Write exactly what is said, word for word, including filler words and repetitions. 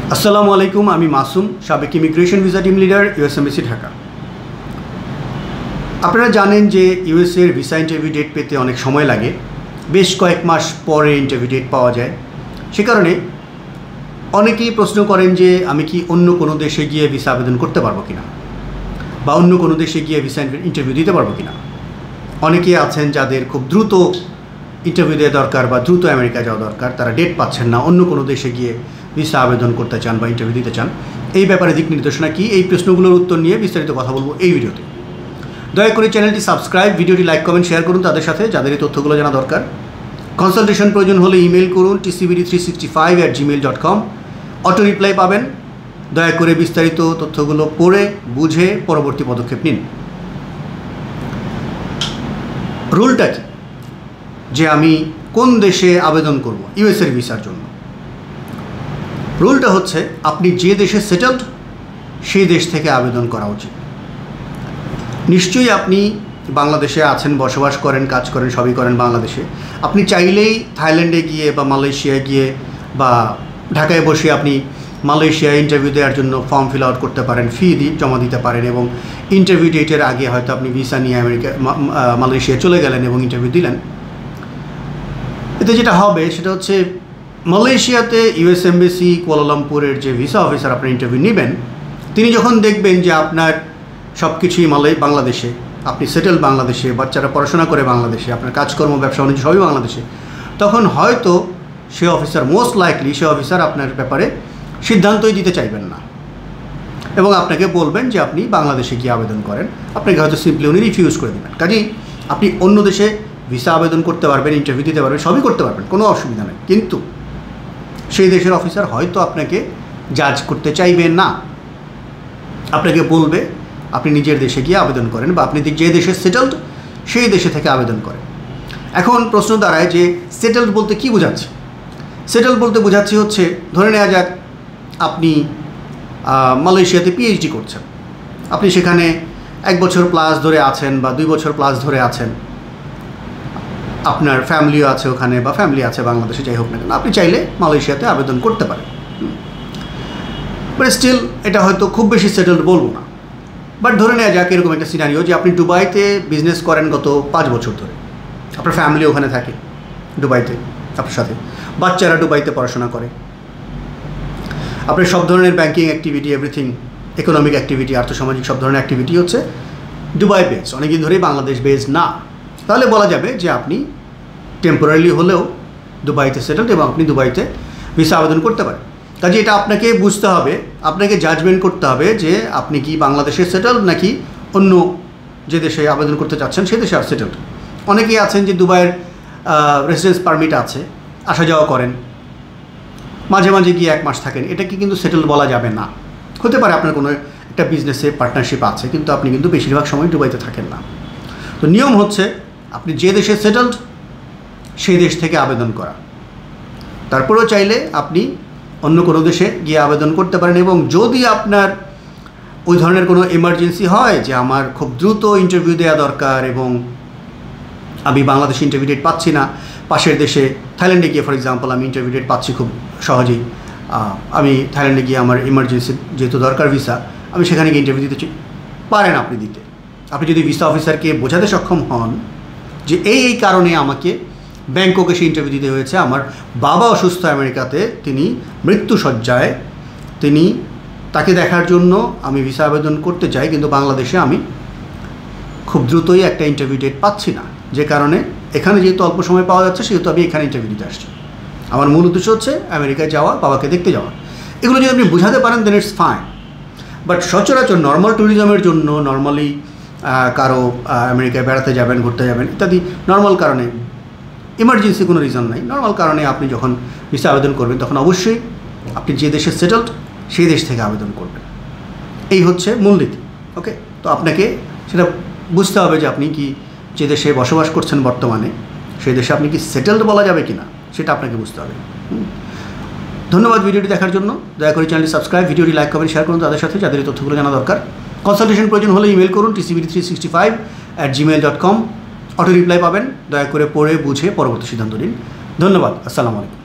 আসসালামু আলাইকুম, আমি মাসুম, সাবেক immigration visa team leader, US embassy Dhaka. আপনারা জানেন যে ইউএসএর ভিসা ইন্টারভিউ ডেট পেতে অনেক সময় লাগে, বেশ কয়েক মাস পরে ইন্টারভিউ ডেট পাওয়া যায়। সে কারণে অনেকেই প্রশ্ন করেন যে আমি কি অন্য কোনো দেশে গিয়ে ভিসা আবেদন করতে পারবো কিনা, বা অন্য কোনো দেশে গিয়ে ভিসা ইন্টারভিউ দিতে পারবো কিনা। অনেকেই আছেন যাদের খুব দ্রুত ইন্টারভিউ দেওয়া দরকার বা দ্রুত আমেরিকা যাওয়া দরকার, তারা ডেট পাচ্ছেন না, অন্য কোনো দেশে গিয়ে ভিসা আবেদন করতে চান বা ইন্টারভিউ দিতে চান। এই ব্যাপারে দিক নির্দেশনা কী, এই প্রশ্নগুলোর উত্তর নিয়ে বিস্তারিত কথা বলবো এই ভিডিওতে। দয়া করে চ্যানেলটি সাবস্ক্রাইব, ভিডিওটি লাইক, কমেন্ট, শেয়ার করুন তাদের সাথে যাদের এই তথ্যগুলো জানা দরকার। কনসালটেশন প্রয়োজন হলে ইমেল করুন T C B D three sixty five at Gmail dot com, auto reply পাবেন। দয়া করে বিস্তারিত তথ্যগুলো পড়ে বুঝে পরবর্তী পদক্ষেপ নিন। রুলটা কি যে আমি কোন দেশে আবেদন করব ইউএসএর ভিসার জন্য? রুলটা হচ্ছে আপনি যে দেশে সেটেলড সেই দেশ থেকে আবেদন করা উচিত। নিশ্চয়ই আপনি বাংলাদেশে আছেন, বসবাস করেন, কাজ করেন, সবই করেন বাংলাদেশে। আপনি চাইলেই থাইল্যান্ডে গিয়ে বা মালয়েশিয়ায় গিয়ে বা ঢাকায় বসে আপনি মালয়েশিয়ায় ইন্টারভিউ দেওয়ার জন্য ফর্ম ফিল আউট করতে পারেন, ফি জমা দিতে পারেন, এবং ইন্টারভিউ ডেটের আগে হয়তো আপনি ভিসা নিয়ে আমেরিকা মালয়েশিয়ায় চলে গেলেন এবং ইন্টারভিউ দিলেন। এতে যেটা হবে সেটা হচ্ছে মালয়েশিয়াতে ইউএস এমবেসি কুয়ালালামপুরের যে ভিসা অফিসার আপনার ইন্টারভিউ নেবেন, তিনি যখন দেখবেন যে আপনার সব কিছুই মালয় বাংলাদেশে, আপনি সেটেল বাংলাদেশে, বাচ্চারা পড়াশোনা করে বাংলাদেশে, আপনার কাজকর্ম, ব্যবসা বাণিজ্য সবই বাংলাদেশে, তখন হয়তো সে অফিসার, মোস্ট লাইকলি সে অফিসার আপনার ব্যাপারে সিদ্ধান্তই দিতে চাইবেন না এবং আপনাকে বলবেন যে আপনি বাংলাদেশে গিয়ে আবেদন করেন। আপনাকে হয়তো সিম্পলি উনি রিফিউজ করে দেবেন। কাজেই আপনি অন্য দেশে ভিসা আবেদন করতে পারবেন, ইন্টারভিউ দিতে পারবেন, সবই করতে পারবেন, কোনো অসুবিধা নেই। কিন্তু সেই দেশের অফিসার হয়তো আপনাকে জাজ করতে চাইবেন না, আপনাকে বলবে আপনি নিজের দেশে গিয়ে আবেদন করেন বা আপনি যে দেশে সেটেলড সেই দেশে থেকে আবেদন করেন। এখন প্রশ্ন দাঁড়ায় যে সেটেলড বলতে কী বোঝাচ্ছে? সেটেলড বলতে বোঝাচ্ছে হচ্ছে, ধরে নেওয়া যাক আপনি মালয়েশিয়াতে পিএইচডি করছেন, আপনি সেখানে এক বছর প্লাস ধরে আছেন বা দুই বছর প্লাস ধরে আছেন, আপনার ফ্যামিলিও আছে ওখানে বা ফ্যামিলি আছে বাংলাদেশে, যাই হোক না কেন, আপনি চাইলে মালয়েশিয়াতে আবেদন করতে পারেন। বাট স্টিল এটা হয়তো খুব বেশি সেটেলড বলবো না। বাট ধরে নেওয়া যাক এরকম একটা সিনারিও যে আপনি দুবাইতে বিজনেস করেন গত পাঁচ বছর ধরে, আপনার ফ্যামিলি ওখানে থাকে দুবাইতে, আপনার সাথে বাচ্চারা দুবাইতে পড়াশোনা করে, আপনার সব ধরনের banking activity, everything, economic activity, আর্থসামাজিক সব ধরনের অ্যাক্টিভিটি হচ্ছে দুবাই বেস, অনেকদিন ধরেই বাংলাদেশ বেস না। তাহলে বলা যাবে যে আপনি টেম্পোরারি হলেও দুবাইতে সেটেলড এবং আপনি দুবাইতে ভিসা আবেদন করতে পারেন। কাজে এটা আপনাকে বুঝতে হবে, আপনাকে জাজমেন্ট করতে হবে যে আপনি কি বাংলাদেশে সেটেলড নাকি অন্য যে দেশে আবেদন করতে চাচ্ছেন সে দেশে আর সেটেলড। অনেকেই আছেন যে দুবাইয়ের রেসিডেন্স পারমিট আছে, আসা যাওয়া করেন, মাঝে মাঝে গিয়ে এক মাস থাকেন, এটাকে কিন্তু সেটেলড বলা যাবে না। হতে পারে আপনার কোনো একটা বিজনেসে পার্টনারশিপ আছে, কিন্তু আপনি কিন্তু বেশিরভাগ সময় দুবাইতে থাকেন না। তো নিয়ম হচ্ছে আপনি যে দেশে সেটেলড সেই দেশ থেকে আবেদন করা। তারপরেও চাইলে আপনি অন্য কোনো দেশে গিয়ে আবেদন করতে পারেন, এবং যদি আপনার ওই ধরনের কোনো এমার্জেন্সি হয় যে আমার খুব দ্রুত ইন্টারভিউ দেওয়া দরকার এবং আমি বাংলাদেশে ইন্টারভিউ ডেট পাচ্ছি না, পাশের দেশে থাইল্যান্ডে গিয়ে ফর এক্সাম্পল আমি ইন্টারভিউ ডেট পাচ্ছি খুব সহজেই, আমি থাইল্যান্ডে গিয়ে আমার ইমার্জেন্সি যেহেতু দরকার ভিসা, আমি সেখানে গিয়ে ইন্টারভিউ দিতে চাই, পারেন আপনি দিতে। আপনি যদি ভিসা অফিসারকে বোঝাতে সক্ষম হন যে এই এই কারণে আমাকে ব্যাংককে সে ইন্টারভিউ দিতে হয়েছে, আমার বাবা অসুস্থ আমেরিকাতে, তিনি মৃত্যুশয্যায়, তিনি তাকে দেখার জন্য আমি ভিসা আবেদন করতে চাই, কিন্তু বাংলাদেশে আমি খুব দ্রুতই একটা ইন্টারভিউ ডেট পাচ্ছি না, যে কারণে এখানে যেহেতু অল্প সময় পাওয়া যাচ্ছে সেহেতু আমি এখানে ইন্টারভিউ দিতে আসছি, আমার মূল উদ্দেশ্য হচ্ছে আমেরিকায় যাওয়া, বাবাকে দেখতে যাওয়া। এগুলো যদি আপনি বোঝাতে পারেন দেন ইটস ফাইন। বাট সচরাচর নর্মাল ট্যুরিজমের জন্য, নর্মালি কারো আমেরিকায় বেড়াতে যাবেন, ঘুরতে যাবেন ইত্যাদি নর্মাল কারণে, ইমার্জেন্সি কোনো রিজন নাই, নর্মাল কারণে আপনি যখন ভিসা আবেদন করবেন তখন অবশ্যই আপনি যে দেশে সেটেলড সেই দেশ থেকে আবেদন করবেন। এই হচ্ছে মূলনীতি। ওকে, তো আপনাকে সেটা বুঝতে হবে যে আপনি কি যে দেশে বসবাস করছেন বর্তমানে সেই দেশে আপনি কি সেটেলড বলা যাবে কি না, সেটা আপনাকে বুঝতে হবে। ধন্যবাদ ভিডিওটি দেখার জন্য। দয়া করে চ্যানেলটি সাবস্ক্রাইব, ভিডিওটি লাইক, কমেন্ট, শেয়ার করুন তাদের সাথে যাদের এই তথ্যগুলো জানা দরকার। কনসালটেশন প্রয়োজন হলে ইমেল করুন T C B D three sixty five at Gmail dot com, auto reply পাবেন। দয়া করে পড়ে বুঝে পরবর্তী সিদ্ধান্ত নিন। ধন্যবাদ। আসসালামু আলাইকুম।